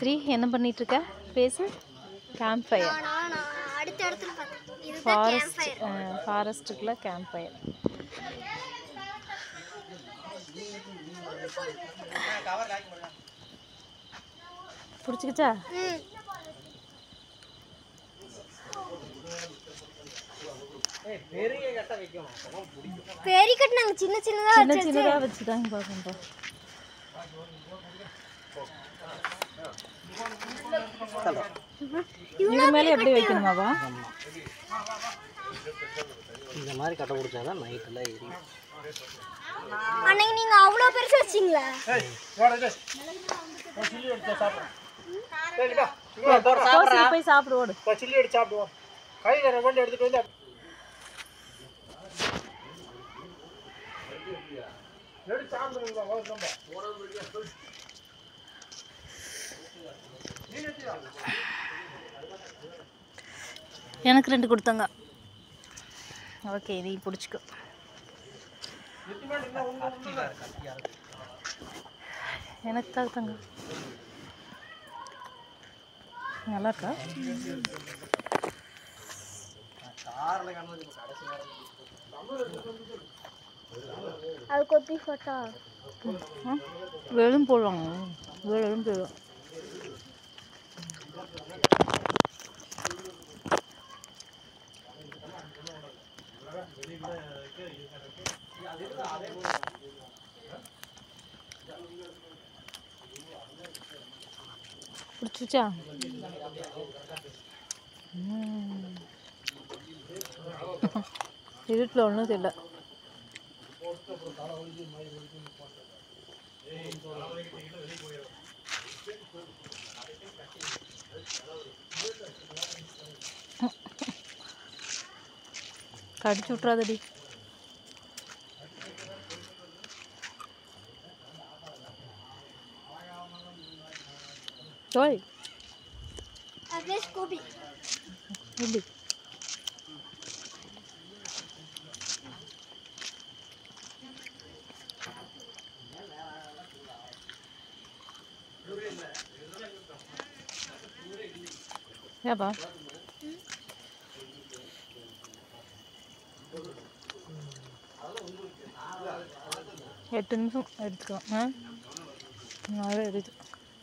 ஸ்ரீ என்ன பண்ணிட்டு இருக்க? பேசு. Camp fire. அடுத்த இடத்துல பார்த்தேன். இது ஃபாரஸ்ட்டுக்குள்ள கேம்ப் ஃபயர். பிடிச்சிக்கிச்சா? பெரிய கட் நாங்க சின்ன சின்னதா வச்சுட்டாங்க பாருங்க. இது மேலே எப்படி வைக்கணுமாவா? இந்த மாதிரி கட்ட பிடிச்சாதான் நைட்டில் எரியும். அன்னைக்கு நீங்க அவ்வளோ பெருசு வச்சிங்களா? போய் சாப்பிடு. ஓடு. சில்லி எடுத்து சாப்பிடுவோம். கையில் ரெண்டு எடுத்துட்டு வந்து எனக்கு 2 கொடுத்தாங்க. ஓகே, நீ பிடிச்சிக்கோ. எனக்கு தாங்க. நல்லா இருக்கா? அது கொப்பி போட்டா வெளும் போடுவாங்க. வெளும் போடுவாங்க. பிடிச்சிச்சா? இருட்டில் ஒன்றும் தெரியல. கடிச்சு விட்றாதடி. ஓய், அப்படியே ஸ்கூபி எப்படி? ஏப்பா 8 நிமிஷம் எடுத்துக்கலாம். நிறைய இருக்குது.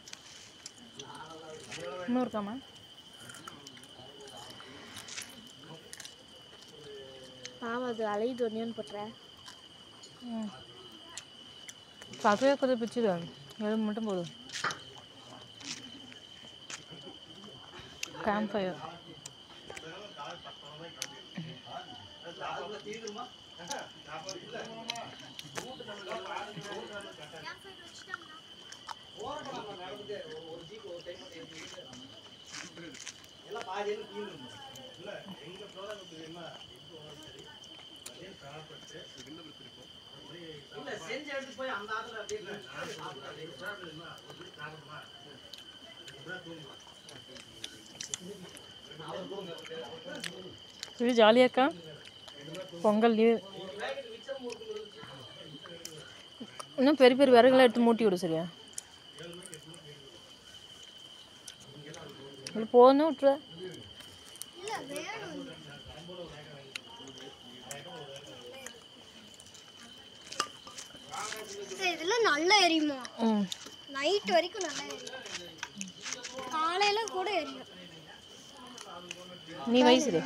இன்னும் இருக்காமா? ஆமாம், அது அலையுது ஒன்றுன்னு போட்டுறேன். பக்கவே கொஞ்சம் பிச்சுடும். எலும்பு மட்டும் போதும். Camp fire. இது ஜாலியாக இருக்கா? பொங்கல் லீவு. இன்னும் பெரிய பெரிய விறகுலாம் எடுத்து மூட்டி விடு. சரியா? இல்லை போகணும் விட்டுற. இதெல்லாம் நல்லா எரியுமா? நைட் வரைக்கும் நல்லா எரியும். காலையில கூட எரியும். நீ வயசுல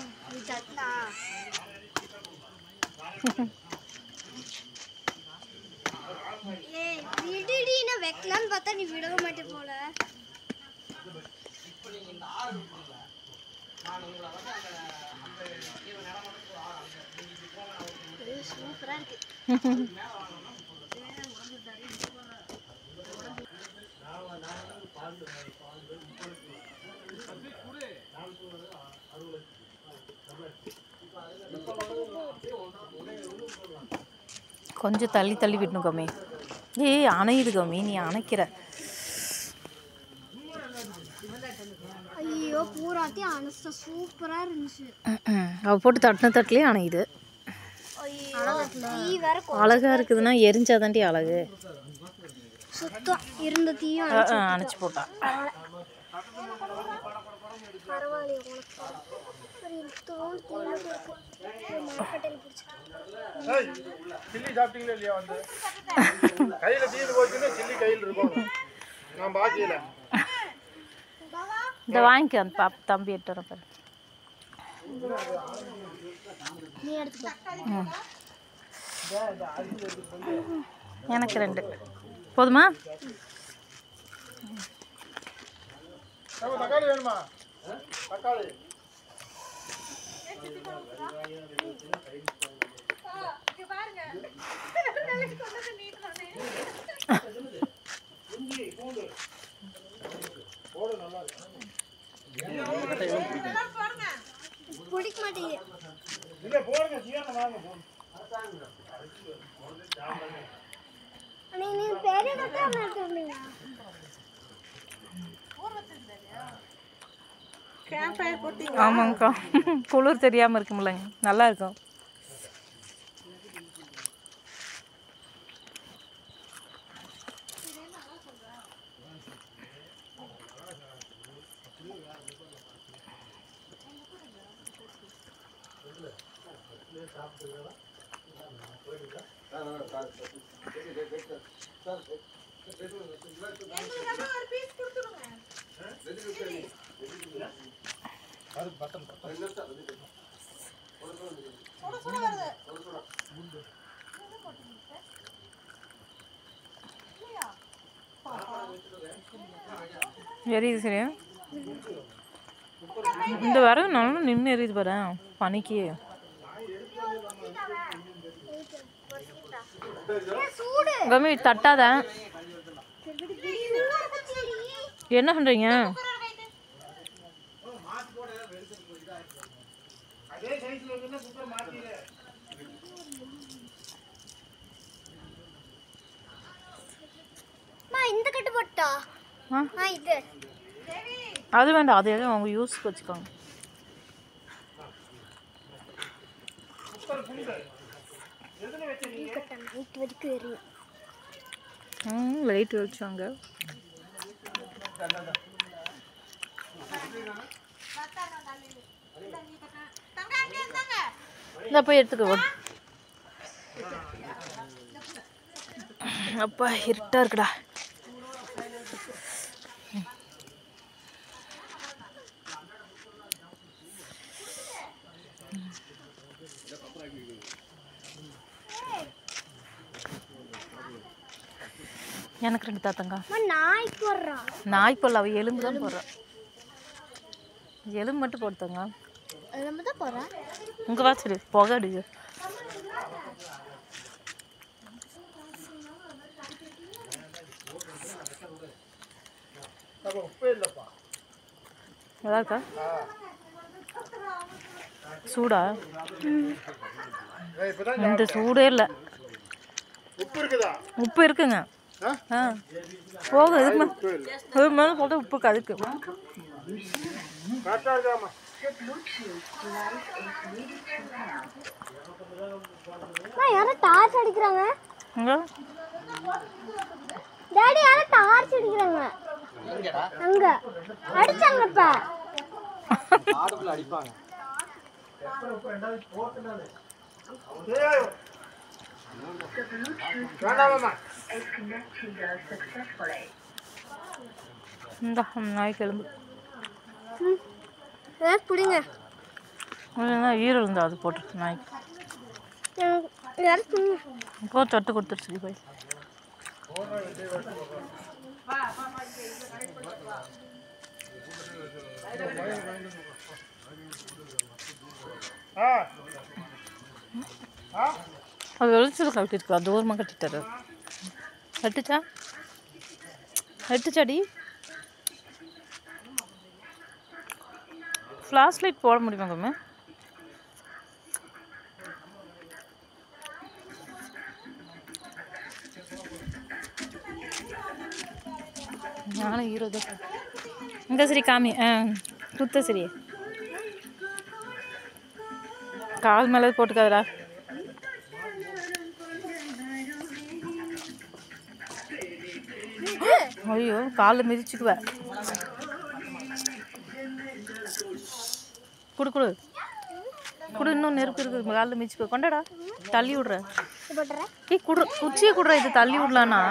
விடுடி, நான் வைக்கலான்னு பார்த்தா நீ விடவே மாட்டே போல. சூப்பரா இருக்கு. கொஞ்சம் தள்ளி தள்ளி விடணும் கம்மி. ஏய், அணையுது கம்மி. நீ அணைக்கிற. ஐயோ, பூராத்தையும் அணைச்சா சூப்பரா இருந்துச்சு. அவ போட்டு தட்டின தட்டிலே அணையுது. அழகா இருக்குதுன்னா எரிஞ்சாதாண்டி அழகு. சுத்தம் இருந்த தீயும் அணைச்சி போட்டா. பரவாயில்லையே உனக்கு தோல் தீயும் மரக்கட்டையில் பிடிச்சிட்டு சில்லி சாப்பிட்டீங்களா இல்லையா? வந்து கையில் தீர்ந்து போச்சுன்னா சில்லி கையில் இருக்கும். நான் பாக்கியில இந்த வாங்கிக்க அந்த தம்பி எட்டு வர பாரு. நீ எடுத்து எனக்கு 2 போதுமா? தக்காளி வேணுமா? தக்காளி பிடிக்க மாட்டேங்குது. இல்லை போடுங்க சீக்கிரம் வாங்க. நீங்க பெரிய கட்டாம எடுத்துருந்தீங்க. ஆமாங்கக்கா, குளிர் தெரியாமல் இருக்குமில்லங்க, நல்லா இருக்கும். எரியுது சரியா? இந்த விறகு நல்லா நின்று எரியுது பாரு பனிக்கு. கம்மி தட்டாத. என்ன பண்ணுறீங்க? இந்த கட்டு போட்டா இது அது வேண்டாம், அது எதுவும் அவங்க யூஸ்க்கு வச்சுக்கோங்க. லைட் வச்சாங்க. இந்த போய் எடுத்துக்கோ. அப்பா இருட்டா இருக்குடா. எனக்கு 2 தாத்தங்க. நாய் போடுறான். நாய் போடல, அவ எலும்பு தான் போடுறான். எலும்பு மட்டும் போடுத்தாங்க. எலும்பு தான் போடுறேன். உங்கள் வாசல் புகை அடிக்கு. நல்லா இருக்கா? சூடா? இந்த சூடே இல்லை. உப்பு இருக்குங்க. போகும். இதுக்கு மேலே போட்டு உப்பு கதுக்கு. யாரும் டார்ச் அடிக்கிறாங்க. டாடி யாரும் டார்ச் அடிக்கிறாங்க. அங்க அடிச்சாங்க. இப்ப ஆடுக்குள்ள அடிப்பாங்க. இந்த நாய்க்கு எலும்பு பிடிங்க. ஈரல் இருந்தா அது போட்டு நாய்க்கு இப்போ தொட்டு கொடுத்துருச்சு போய். அது வெளிச்சல் கட்டிருக்கு. அது தூரமாக கட்டிட்டாரு. கட்டுச்சாடி. ஃப்ளாஷ் லைட் போட முடியுமா கம்மி? நானும் ஹீரோ தான். இங்கே சரி காமி. குத்த சரி. கால் மேலே போட்டுக்காதடா. ஐயோ காலில் மிதிச்சுக்குவேன். குடு குடு குடு, இன்னும் நெருப்பு இருக்குது, காலில் மிதிச்சுக்குவ. கொண்டாடா, தள்ளி விட்ற. ஏய் குடு, குச்சியை குடுற, இது தள்ளி விடலான்னா.